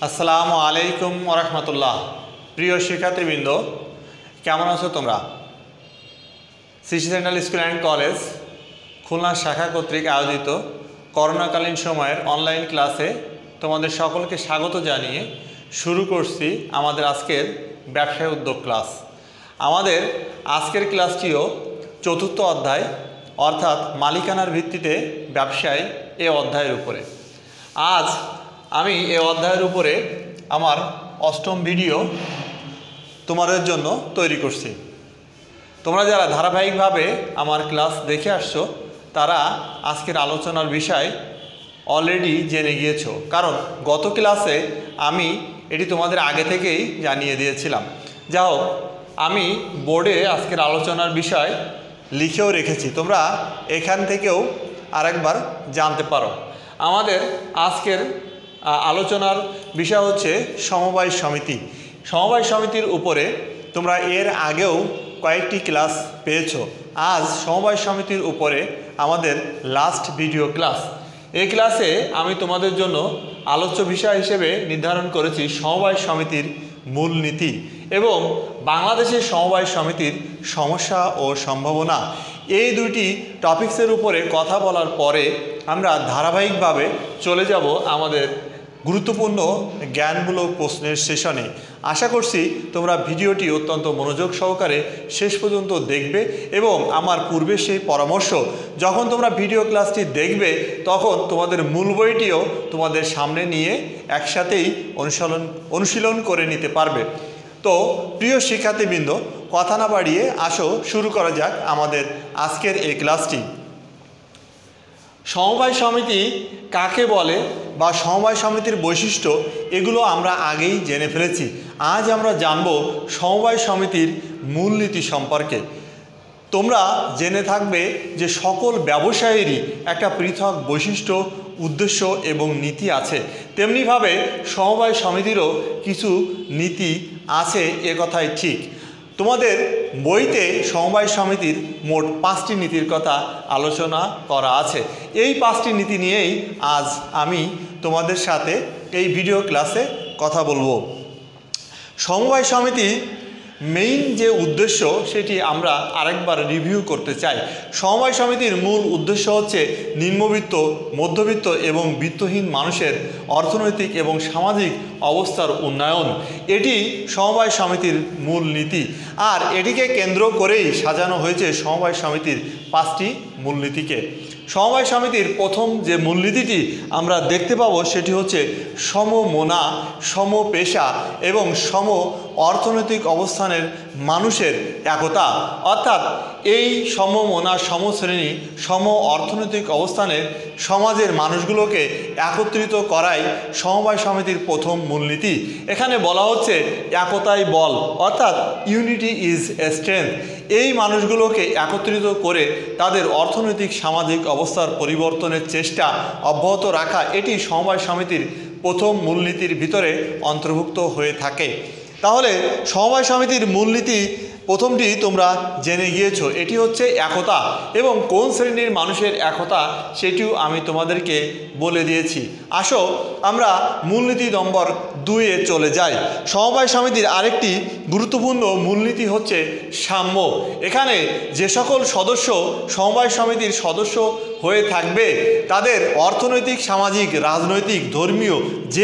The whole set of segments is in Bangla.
আসসালামু আলাইকুম ওয়া রাহমাতুল্লাহ। প্রিয় শিক্ষার্থীবৃন্দ, কেমন আছো তোমরা? CC central school and college Khulna শাখা কর্তৃক আয়োজিত করোনাকালীন সময়ের অনলাইন ক্লাসে তোমাদের সকলকে স্বাগত জানিয়ে শুরু করছি আমাদের আজকের ব্যবসায় উদ্যোগ ক্লাস। আমাদের আজকের ক্লাসটিও চতুর্থ অধ্যায় অর্থাৎ মালিকানার ভিত্তিতে ব্যবসায় এ অধ্যায়ের উপরে। আজ আমি এ অধ্যায়ের উপরে আমার অষ্টম ভিডিও তোমাদের জন্য তৈরি করছি। তোমরা যারা ধারাবাহিকভাবে আমার ক্লাস দেখে আসছো তারা আজকের আলোচনার বিষয় অলরেডি জেনে গিয়েছো, কারণ গত ক্লাসে আমি এটি তোমাদের আগে থেকেই জানিয়ে দিয়েছিলাম। যা হোক, আমি বোর্ডে আজকের আলোচনার বিষয় লিখেও রেখেছি, তোমরা এখান থেকেও আরেকবার জানতে পারো। আমাদের আজকের আলোচনার বিষয় হচ্ছে সমবায় সমিতি। সমবায় সমিতির উপরে তোমরা এর আগেও কয়েকটি ক্লাস পেয়েছো। আজ সমবায় সমিতির উপরে আমাদের লাস্ট ভিডিও ক্লাস। এই ক্লাসে আমি তোমাদের জন্য আলোচ্য বিষয় হিসেবে নির্ধারণ করেছি সমবায় সমিতির মূলনীতি এবং বাংলাদেশের সমবায় সমিতির সমস্যা ও সম্ভাবনা। এই দুইটি টপিকসের উপরে কথা বলার পরে আমরা ধারাবাহিকভাবে চলে যাব আমাদের গুরুত্বপূর্ণ জ্ঞানমূলক প্রশ্নের সেশনে। আশা করছি তোমরা ভিডিওটি অত্যন্ত মনোযোগ সহকারে শেষ পর্যন্ত দেখবে এবং আমার পূর্বে সেই পরামর্শ যখন তোমরা ভিডিও ক্লাসটি দেখবে তখন তোমাদের মূল বইটিও তোমাদের সামনে নিয়ে একসাথেই অনুশীলন করে নিতে পারবে। তো প্রিয় শিক্ষার্থীবৃন্দ, কথা না বাড়িয়ে আসো শুরু করা যাক আমাদের আজকের এই ক্লাসটি। সমবায় সমিতি কাকে বলে বা সমবায় সমিতির বৈশিষ্ট্য, এগুলো আমরা আগেই জেনে ফেলেছি। আজ আমরা জানব সমবায় সমিতির মূলনীতি সম্পর্কে। তোমরা জেনে থাকবে যে সকল ব্যবসায়েরই একটা পৃথক বৈশিষ্ট্য, উদ্দেশ্য এবং নীতি আছে, তেমনিভাবে সমবায় সমিতিরও কিছু নীতি আছে, এ কথাই ঠিক। তোমাদের বইতে সমবায় সমিতির মোট 5টি নীতির কথা আলোচনা করা আছে। এই 5টি নীতি নিয়েই আজ আমি তোমাদের সাথে এই ভিডিও ক্লাসে কথা বলবো। সমবায় সমিতি মেইন যে উদ্দেশ্য সেটি আমরা আরেকবার রিভিউ করতে চাই। সমবায় সমিতির মূল উদ্দেশ্য হচ্ছে নিম্নবিত্ত, মধ্যবিত্ত এবং বিত্তহীন মানুষের অর্থনৈতিক এবং সামাজিক অবস্থার উন্নয়ন। এটি সমবায় সমিতির মূল নীতি, আর এটিকে কেন্দ্র করেই সাজানো হয়েছে সমবায় সমিতির 5টি মূলনীতিকে। সমবায় সমিতির প্রথম যে মূলনীতিটি আমরা দেখতে পাবো সেটি হচ্ছে সমমনা, সমপেশা এবং সম অর্থনৈতিক অবস্থানের মানুষের একতা। অর্থাৎ এই সমমনা, সমশ্রেণী, সম অর্থনৈতিক অবস্থানের সমাজের মানুষগুলোকে একত্রিত করাই সমবায় সমিতির প্রথম মূলনীতি। এখানে বলা হচ্ছে একতাই বল, অর্থাৎ ইউনিটি ইজ এ স্ট্রেংথ। এই মানুষগুলোকে একত্রিত করে তাদের অর্থনৈতিক সামাজিক অবস্থার পরিবর্তনের চেষ্টা অব্যাহত রাখা, এটি সমবায় সমিতির প্রথম মূলনীতির ভিতরে অন্তর্ভুক্ত হয়ে থাকে। তাহলে সমবায় সমিতির মূলনীতি প্রথমটি তোমরা জেনে গিয়েছো, এটি হচ্ছে একতা। এবং কোন শ্রেণীর মানুষের একতা সেটিও আমি তোমাদেরকে বলে দিয়েছি। আসো আমরা মূলনীতি নম্বর 2-এ চলে যাই। সমবায় সমিতির আরেকটি গুরুত্বপূর্ণ মূলনীতি হচ্ছে সাম্য। এখানে যে সকল সদস্য সমবায় সমিতির সদস্য হয়ে থাকবে তাদের অর্থনৈতিক, সামাজিক, রাজনৈতিক, ধর্মীয়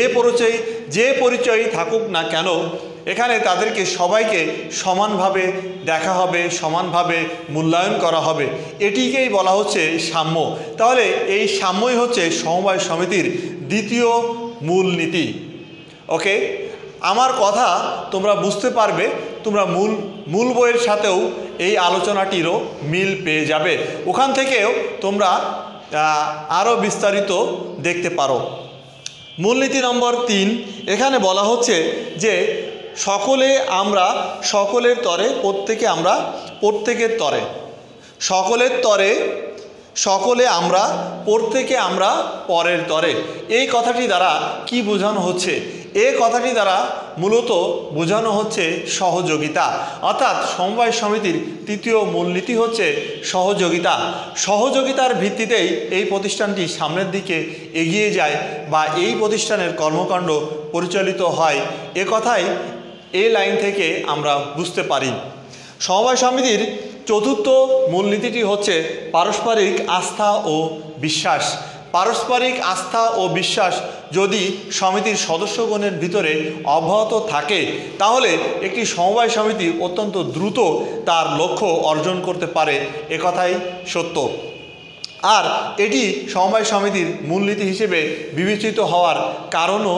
যে পরিচয়ই থাকুক না কেন, এখানে তাদেরকে সবাইকে সমানভাবে দেখা হবে, সমানভাবে মূল্যায়ন করা হবে। এটিকেই বলা হচ্ছে সাম্য। তাহলে এই সাম্যই হচ্ছে সমবায় সমিতির দ্বিতীয় মূলনীতি। ওকে, আমার কথা তোমরা বুঝতে পারবে, তোমরা মূল বইয়ের সাথেও এই আলোচনাটিরও মিল পেয়ে যাবে, ওখান থেকেও তোমরা আরও বিস্তারিত দেখতে পারো। মূলনীতি নম্বর 3, এখানে বলা হচ্ছে যে সকলের তরে প্রত্যেকের তরে, সকলের তরে সকলে আমরা, প্রত্যেকে আমরা পরের তরে। এই কথাটি দ্বারা কি বোঝানো হচ্ছে? এই কথাটি দ্বারা মূলত বোঝানো হচ্ছে সহযোগিতা। অর্থাৎ সমবায় সমিতির তৃতীয় মূলনীতি হচ্ছে সহযোগিতা। সহযোগিতার ভিত্তিতেই এই প্রতিষ্ঠানটি সামনের দিকে এগিয়ে যায় বা এই প্রতিষ্ঠানের কর্মকাণ্ড পরিচালিত হয়, এ কথাই এই লাইন থেকে আমরা বুঝতে পারি। সমবায় সমিতির চতুর্থ মূলনীতিটি হচ্ছে পারস্পরিক আস্থা ও বিশ্বাস। পারস্পরিক আস্থা ও বিশ্বাস যদি সমিতির সদস্যগণের ভিতরে অব্যাহত থাকে তাহলে একটি সমবায় সমিতি অত্যন্ত দ্রুত তার লক্ষ্য অর্জন করতে পারে, একথাই সত্য। আর এটি সমবায় সমিতির মূলনীতি হিসেবে বিবেচিত হওয়ার কারণও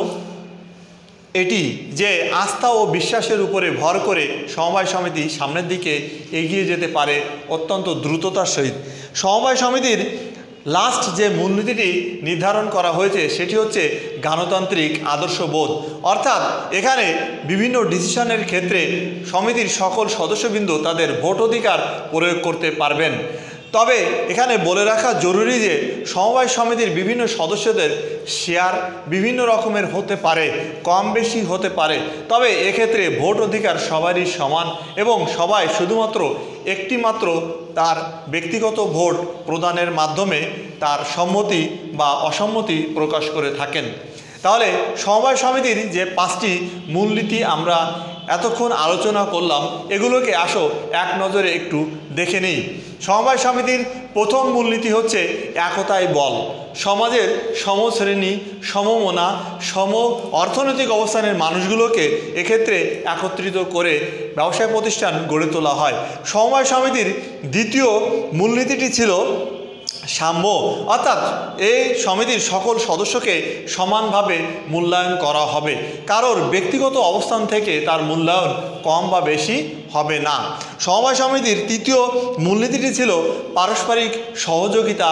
এটি যে আস্থা ও বিশ্বাসের উপরে ভর করে সমবায় সমিতি সামনের দিকে এগিয়ে যেতে পারে অত্যন্ত দ্রুততার সহিত। সমবায় সমিতির লাস্ট যে মূলনীতিটি নির্ধারণ করা হয়েছে সেটি হচ্ছে গণতান্ত্রিক আদর্শবোধ। অর্থাৎ এখানে বিভিন্ন ডিসিশনের ক্ষেত্রে সমিতির সকল সদস্যবৃন্দ তাদের ভোট অধিকার প্রয়োগ করতে পারবেন। তবে এখানে বলে রাখা জরুরি যে সমবায় সমিতির বিভিন্ন সদস্যদের শেয়ার বিভিন্ন রকমের হতে পারে, কম বেশি হতে পারে, তবে এক্ষেত্রে ভোট অধিকার সবারই সমান এবং সবাই শুধুমাত্র একটি মাত্র তার ব্যক্তিগত ভোট প্রদানের মাধ্যমে তার সম্মতি বা অসম্মতি প্রকাশ করে থাকেন। তাহলে সমবায় সমিতির যে 5টি মূলনীতি আমরা এতক্ষণ আলোচনা করলাম, এগুলোকে আসো এক নজরে একটু দেখে নিই। সমবায় সমিতির প্রথম মূলনীতি হচ্ছে একতাই বল। সমাজের সমশ্রেণী, সমমনা, সম অর্থনৈতিক অবস্থানের মানুষগুলোকে এক্ষেত্রে একত্রিত করে ব্যবসায় প্রতিষ্ঠান গড়ে তোলা হয়। সমবায় সমিতির দ্বিতীয় মূলনীতিটি ছিল সাম্য। অর্থাৎ এই সমিতির সকল সদস্যকে সমানভাবে মূল্যায়ন করা হবে, কারোর ব্যক্তিগত অবস্থান থেকে তার মূল্যায়ন কম বা বেশি হবে না। সমবায় সমিতির তৃতীয় মূলনীতিটি ছিল পারস্পরিক সহযোগিতা।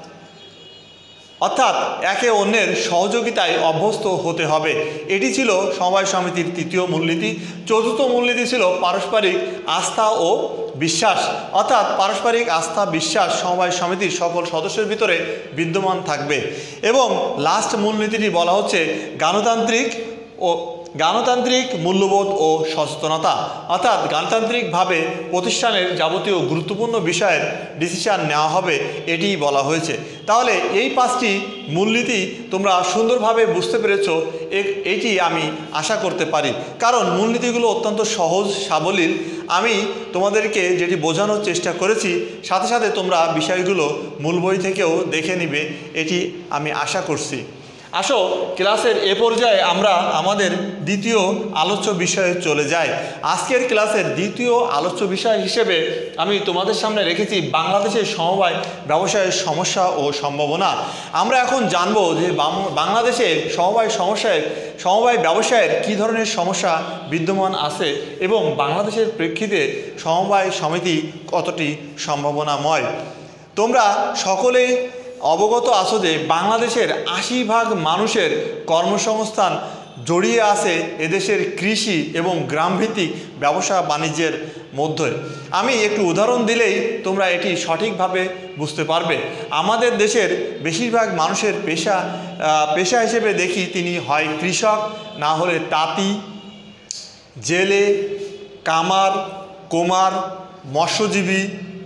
অর্থাৎ একে অন্যের সহযোগিতায় অভ্যস্ত হতে হবে, এটি ছিল সমবায় সমিতির তৃতীয় মূলনীতি। চতুর্থ মূলনীতি ছিল পারস্পরিক আস্থা ও বিশ্বাস। অর্থাৎ পারস্পরিক আস্থা বিশ্বাস সমবায় সমিতির সকল সদস্যের ভিতরে বিদ্যমান থাকবে। এবং লাস্ট মূলনীতিটি বলা হচ্ছে গণতান্ত্রিক মূল্যবোধ ও সচেতনতা। অর্থাৎ গণতান্ত্রিকভাবে প্রতিষ্ঠানের যাবতীয় গুরুত্বপূর্ণ বিষয়ের ডিসিশন নেওয়া হবে, এটিই বলা হয়েছে। তাহলে এই 5টি মূলনীতি তোমরা সুন্দরভাবে বুঝতে পেরেছো, এটি আমি আশা করতে পারি, কারণ মূলনীতিগুলো অত্যন্ত সহজ সাবলীল। আমি তোমাদেরকে যেটি বোঝানোর চেষ্টা করেছি, সাথে সাথে তোমরা বিষয়গুলো মূল বই থেকেও দেখে নিবে, এটি আমি আশা করছি। আসো ক্লাসের এ পর্যায়ে আমরা আমাদের দ্বিতীয় আলোচ্য বিষয়ে চলে যাই। আজকের ক্লাসের দ্বিতীয় আলোচ্য বিষয় হিসেবে আমি তোমাদের সামনে রেখেছি বাংলাদেশের সমবায় ব্যবসায়ের সমস্যা ও সম্ভাবনা। আমরা এখন জানবো যে বাংলাদেশে সমবায় ব্যবসায়ের কী ধরনের সমস্যা বিদ্যমান আছে এবং বাংলাদেশের প্রেক্ষিতে সমবায় সমিতি কতটি সম্ভাবনাময়। তোমরা সকলেই অবগত আছো যে বাংলাদেশের 80% মানুষের কর্মসংস্থান জড়িয়ে আছে এদেশের কৃষি এবং গ্রামভিত্তিক ব্যবসা বাণিজ্যের মধ্যে। আমি একটু উদাহরণ দিলেই তোমরা এটি সঠিকভাবে বুঝতে পারবে। আমাদের দেশের বেশিরভাগ মানুষের পেশা হিসেবে দেখি তিনি হয় কৃষক, না হলে তাঁতি, জেলে, কামার, কুমার, মৎস্যজীবী।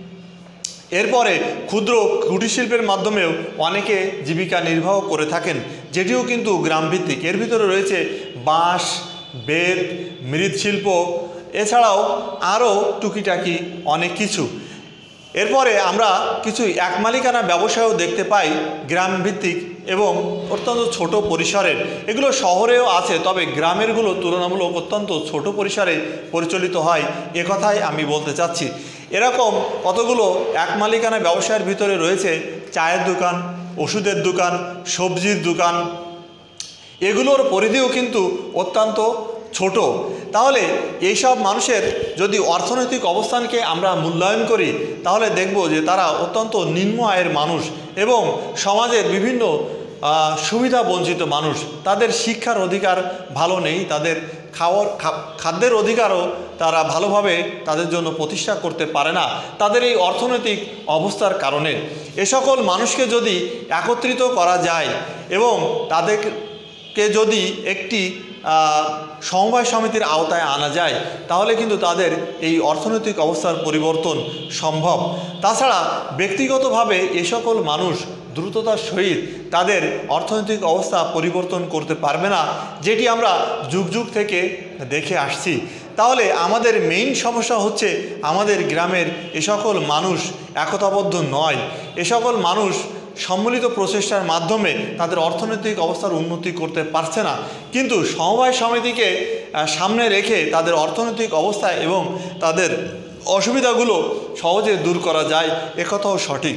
এরপরে ক্ষুদ্র কুটিরশিল্পের মাধ্যমেও অনেকে জীবিকা নির্বাহ করে থাকেন, যেটিও কিন্তু গ্রামভিত্তিক। এর ভিতরে রয়েছে বাঁশ, বেত, মৃৎশিল্প, এছাড়াও আরও টুকিটাকি অনেক কিছু। এরপরে আমরা কিছু একমালিকানা ব্যবসায়ও দেখতে পাই গ্রামভিত্তিক এবং অত্যন্ত ছোট পরিসরের। এগুলো শহরেও আছে, তবে গ্রামেরগুলো তুলনামূলক অত্যন্ত ছোট পরিসরে পরিচালিত হয়, একথাই আমি বলতে চাচ্ছি। এরকম কতগুলো একমালিকানা ব্যবসায়ের ভিতরে রয়েছে চায়ের দোকান, ওষুধের দোকান, সবজির দোকান। এগুলোর পরিধিও কিন্তু অত্যন্ত ছোট। তাহলে এইসব মানুষের যদি অর্থনৈতিক অবস্থানকে আমরা মূল্যায়ন করি তাহলে দেখব যে তারা অত্যন্ত নিম্ন আয়ের মানুষ এবং সমাজের বিভিন্ন সুবিধা বঞ্চিত মানুষ। তাদের শিক্ষার অধিকার ভালো নেই, তাদের খাদ্যের অধিকারও তারা ভালোভাবে তাদের জন্য প্রতিষ্ঠা করতে পারে না তাদের এই অর্থনৈতিক অবস্থার কারণে। এ সকল মানুষকে যদি একত্রিত করা যায় এবং তাদেরকে যদি একটি সমবায় সমিতির আওতায় আনা যায়, তাহলে কিন্তু তাদের এই অর্থনৈতিক অবস্থার পরিবর্তন সম্ভব। তাছাড়া ব্যক্তিগতভাবে এ সকল মানুষ দ্রুততার সহিত তাদের অর্থনৈতিক অবস্থা পরিবর্তন করতে পারবে না, যেটি আমরা যুগ যুগ থেকে দেখে আসছি। তাহলে আমাদের মেইন সমস্যা হচ্ছে আমাদের গ্রামের এ সকল মানুষ একতাবদ্ধ নয়। এ সকল মানুষ সম্মিলিত প্রচেষ্টার মাধ্যমে তাদের অর্থনৈতিক অবস্থার উন্নতি করতে পারছে না, কিন্তু সমবায় সমিতিকে সামনে রেখে তাদের অর্থনৈতিক অবস্থা এবং তাদের অসুবিধাগুলো সহজে দূর করা যায়, একথাও সঠিক।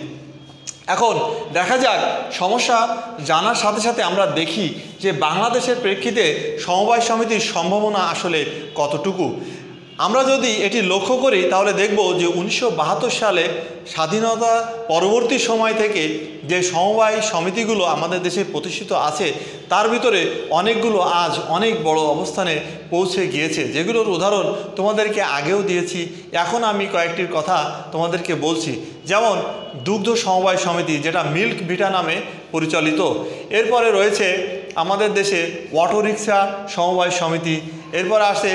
এখন দেখা যাক, সমস্যা জানার সাথে সাথে আমরা দেখি যে বাংলাদেশের প্রেক্ষিতে সমবায় সমিতির সম্ভাবনা আসলে কতটুকু। আমরা যদি এটি লক্ষ্য করি তাহলে দেখব যে 1972 সালে স্বাধীনতা পরবর্তী সময় থেকে যে সমবায় সমিতিগুলো আমাদের দেশে প্রতিষ্ঠিত আছে, তার ভিতরে অনেকগুলো আজ অনেক বড় অবস্থানে পৌঁছে গিয়েছে, যেগুলোর উদাহরণ তোমাদেরকে আগেও দিয়েছি। এখন আমি কয়েকটির কথা তোমাদেরকে বলছি। যেমন দুগ্ধ সমবায় সমিতি, যেটা মিল্ক ভিটা নামে পরিচালিত। এরপরে রয়েছে আমাদের দেশে অটো রিক্সা সমবায় সমিতি। এরপর আসে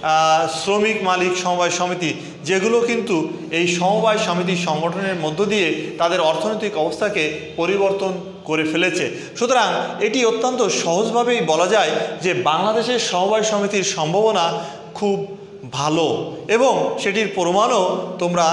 শ্রমিক মালিক সমবায় সমিতি, যেগুলো কিন্তু এই সমবায় সমিতি সংগঠনের মধ্য দিয়ে তাদের অর্থনৈতিক অবস্থাকে পরিবর্তন করে ফেলেছে। সুতরাং এটি অত্যন্ত সহজভাবেই বলা যায় যে বাংলাদেশের সমবায় সমিতির সম্ভাবনা খুব ভালো, এবং সেটির প্রমাণও তোমরা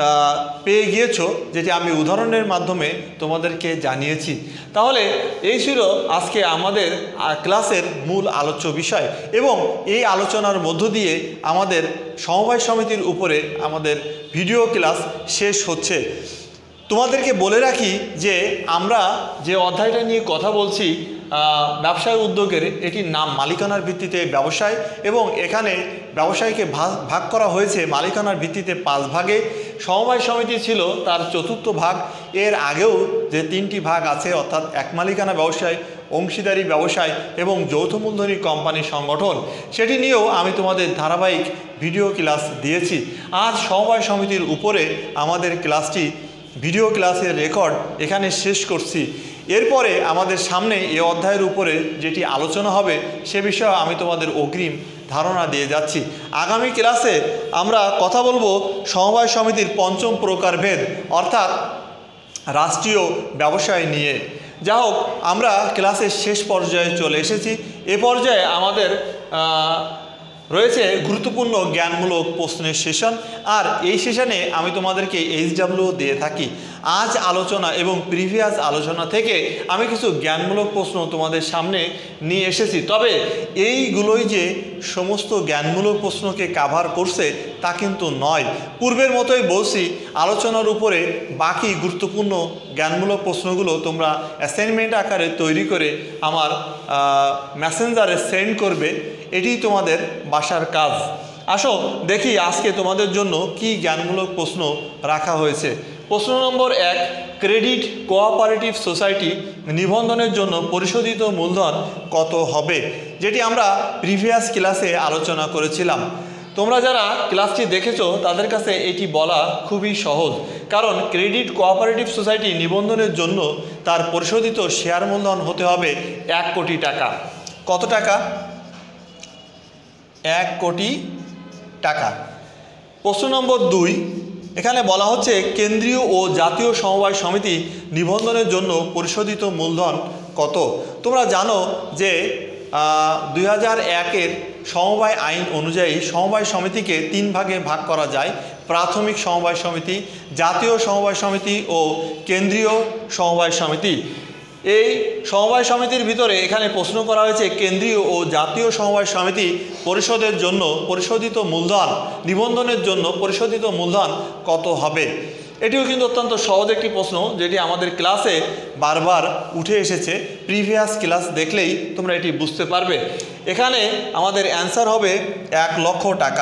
পেয়ে গিয়েছো, যেটি আমি উদাহরণের মাধ্যমে তোমাদেরকে জানিয়েছি। তাহলে এই ছিল আজকে আমাদের ক্লাসের মূল আলোচ্য বিষয়, এবং এই আলোচনার মধ্য দিয়ে আমাদের সমবায় সমিতির উপরে আমাদের ভিডিও ক্লাস শেষ হচ্ছে। তোমাদেরকে বলে রাখি যে আমরা যে অধ্যায়টা নিয়ে কথা বলছি, ব্যবসায় উদ্যোগের, এটির নাম মালিকানার ভিত্তিতে ব্যবসায়, এবং এখানে ব্যবসায়কে ভাগ করা হয়েছে মালিকানার ভিত্তিতে 5 ভাগে। সমবায় সমিতি ছিল তার 4র্থ ভাগ। এর আগেও যে 3টি ভাগ আছে, অর্থাৎ এক মালিকানা ব্যবসায়, অংশীদারি ব্যবসায় এবং যৌথ মূলধনী কোম্পানি সংগঠন, সেটি নিয়েও আমি তোমাদের ধারাবাহিক ভিডিও ক্লাস দিয়েছি। আজ সমবায় সমিতির উপরে আমাদের ক্লাসটি, ভিডিও ক্লাসের রেকর্ড এখানে শেষ করছি। এরপরে আমাদের সামনে এ অধ্যায়ের উপরে যেটি আলোচনা হবে সে বিষয়ে আমি তোমাদের অগ্রিম ধারণা দিয়ে যাচ্ছি। আগামী ক্লাসে আমরা কথা বলবো সমবায় সমিতির 5ম প্রকারভেদ, অর্থাৎ রাষ্ট্রীয় ব্যবসায় নিয়ে। যা হোক, আমরা ক্লাসের শেষ পর্যায়ে চলে এসেছি। এ পর্যায়ে আমাদের রয়েছে গুরুত্বপূর্ণ জ্ঞানমূলক প্রশ্নের সেশন, আর এই সেশনে আমি তোমাদেরকে HW দিয়ে থাকি। আজ আলোচনা এবং প্রিভিয়াস আলোচনা থেকে আমি কিছু জ্ঞানমূলক প্রশ্ন তোমাদের সামনে নিয়ে এসেছি, তবে এইগুলোই যে সমস্ত জ্ঞানমূলক প্রশ্নকে কাভার করছে তা কিন্তু নয়। পূর্বের মতোই বলছি, আলোচনার উপরে বাকি গুরুত্বপূর্ণ জ্ঞানমূলক প্রশ্নগুলো তোমরা অ্যাসাইনমেন্ট আকারে তৈরি করে আমার মেসেঞ্জারে সেন্ড করবে, এটি তোমাদের বাসার কাজ। আসো দেখি আজকে তোমাদের জন্য কি জ্ঞানমূলক প্রশ্ন রাখা হয়েছে। প্রশ্ন নম্বর 1, ক্রেডিট কোঅপারেটিভ সোসাইটি নিবন্ধনের জন্য পরিশোধিত মূলধন কত হবে, যেটি আমরা প্রিভিয়াস ক্লাসে আলোচনা করেছিলাম। তোমরা যারা ক্লাসটি দেখেছো তাদের কাছে এটি বলা খুবই সহজ, কারণ ক্রেডিট কোঅপারেটিভ সোসাইটি নিবন্ধনের জন্য তার পরিশোধিত শেয়ার মূলধন হতে হবে 1 কোটি টাকা। কত টাকা? 1 কোটি টাকা। প্রশ্ন নম্বর 2, এখানে বলা হচ্ছে কেন্দ্রীয় ও জাতীয় সমবায় সমিতি নিবন্ধনের জন্য পরিশোধিত মূলধন কত। তোমরা জানো যে 2001-এর সমবায় আইন অনুযায়ী সমবায় সমিতিকে 3 ভাগে ভাগ করা যায়: প্রাথমিক সমবায় সমিতি, জাতীয় সমবায় সমিতি ও কেন্দ্রীয় সমবায় সমিতি। এই সমবায় সমিতির ভিতরে এখানে প্রশ্ন করা হয়েছে কেন্দ্রীয় ও জাতীয় সমবায় সমিতি পরিশোধের জন্য পরিশোধিত মূলধন, নিবন্ধনের জন্য পরিশোধিত মূলধন কত হবে। এটিও কিন্তু অত্যন্ত সহজ একটি প্রশ্ন, যেটি আমাদের ক্লাসে বারবার উঠে এসেছে। প্রিভিয়াস ক্লাস দেখলেই তোমরা এটি বুঝতে পারবে। এখানে আমাদের অ্যান্সার হবে 1 লক্ষ টাকা।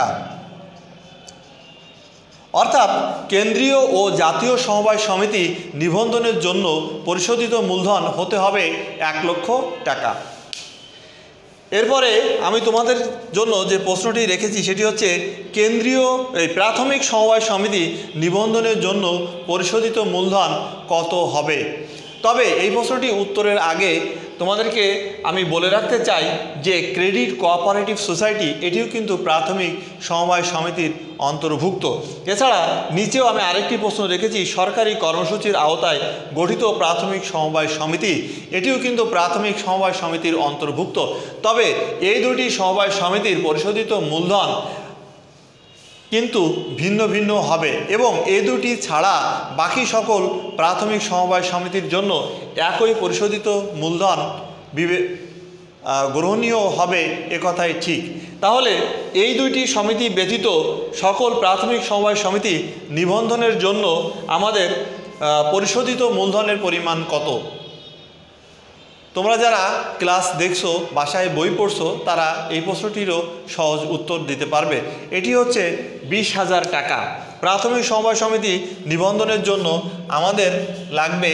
অর্থাৎ কেন্দ্রীয় ও জাতীয় সমবায় সমিতি নিবন্ধনের জন্য পরিশোধিত মূলধন হতে হবে 1 লক্ষ টাকা। এরপরে আমি তোমাদের জন্য যে প্রশ্নটি রেখেছি সেটি হচ্ছে কেন্দ্রীয় প্রাথমিক সমবায় সমিতি নিবন্ধনের জন্য পরিশোধিত মূলধন কত হবে। তবে এই প্রশ্নটি উত্তরের আগে তোমাদেরকে আমি বলে রাখতে চাই যে ক্রেডিট কোঅপারেটিভ সোসাইটি এটিও কিন্তু প্রাথমিক সমবায় সমিতির অন্তর্ভুক্ত। এছাড়া নিচেও আমি আরেকটি প্রশ্ন রেখেছি, সরকারি কর্মসূচির আওতায় গঠিত প্রাথমিক সমবায় সমিতি এটিও কিন্তু প্রাথমিক সমবায় সমিতির অন্তর্ভুক্ত। তবে এই দুটি সমবায় সমিতির পরিশোধিত মূলধন কিন্তু ভিন্ন ভিন্ন হবে এবং এই দুটি ছাড়া বাকি সকল প্রাথমিক সমবায় সমিতির জন্য একই পরিশোধিত মূলধন গ্রহণীয় হবে একথাই ঠিক। তাহলে এই দুইটি সমিতি ব্যতীত সকল প্রাথমিক সমবায় সমিতি নিবন্ধনের জন্য আমাদের পরিশোধিত মূলধনের পরিমাণ কত? তোমরা যারা ক্লাস দেখছো, বাসায় বই পড়ছো, তারা এই প্রশ্নটিরও সহজ উত্তর দিতে পারবে। এটি হচ্ছে 20,000 টাকা। প্রাথমিক সমবায় সমিতি নিবন্ধনের জন্য আমাদের লাগবে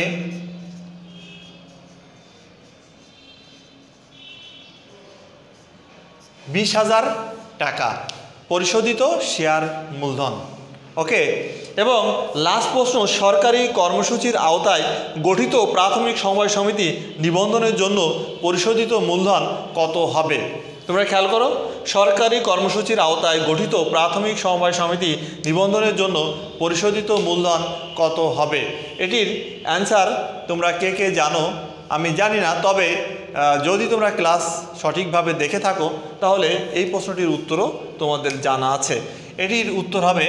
20,000 টাকা পরিশোধিত শেয়ার মূলধন। ওকে, এবং লাস্ট প্রশ্ন, সরকারি কর্মসূচির আওতায় গঠিত প্রাথমিক সমবায় সমিতি নিবন্ধনের জন্য পরিশোধিত মূলধন কত হবে? তোমরা খেয়াল করো, সরকারি কর্মসূচির আওতায় গঠিত প্রাথমিক সমবায় সমিতি নিবন্ধনের জন্য পরিশোধিত মূলধন কত হবে? এটির অ্যান্সার তোমরা কে কে জানো আমি জানি না, তবে যদি তোমরা ক্লাস সঠিকভাবে দেখে থাকো তাহলে এই প্রশ্নটির উত্তরও তোমাদের জানা আছে। এটির উত্তর হবে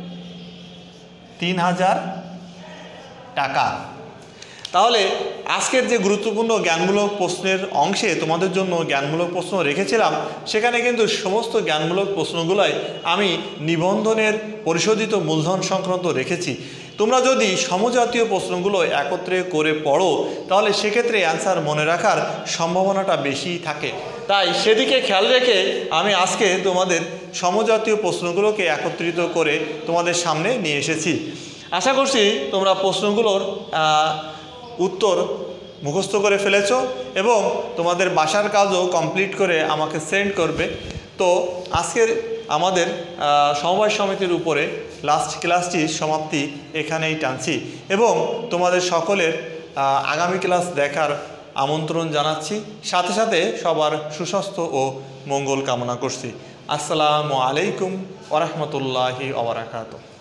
3,000 টাকা। তাহলে আজকের যে গুরুত্বপূর্ণ জ্ঞানমূলক প্রশ্নের অংশে তোমাদের জন্য জ্ঞানমূলক প্রশ্ন রেখেছিলাম, সেখানে কিন্তু সমস্ত জ্ঞানমূলক প্রশ্নগুলোই আমি নিবন্ধনের পরিশোধিত মূলধন সংক্রান্ত রেখেছি। তোমরা যদি সমজাতীয় প্রশ্নগুলো একত্রে করে পড়ো তাহলে সেক্ষেত্রে অ্যান্সার মনে রাখার সম্ভাবনাটা বেশি থাকে। তাই সেদিকে খেয়াল রেখে আমি আজকে তোমাদের সমজাতীয় প্রশ্নগুলোকে একত্রিত করে তোমাদের সামনে নিয়ে এসেছি। আশা করছি তোমরা প্রশ্নগুলোর উত্তর মুখস্থ করে ফেলেছো এবং তোমাদের বাসার কাজও কমপ্লিট করে আমাকে সেন্ড করবে। তো আজকের আমাদের সমবায় সমিতির উপরে লাস্ট ক্লাসটির সমাপ্তি এখানেই টানছি এবং তোমাদের সকলের আগামী ক্লাস দেখার আমন্ত্রণ জানাচ্ছি। সাথে সাথে সবার সুস্বাস্থ্য ও মঙ্গল কামনা করছি। আসসালামু আলাইকুম ওয়া রাহমাতুল্লাহি ওয়া বারাকাতুহু।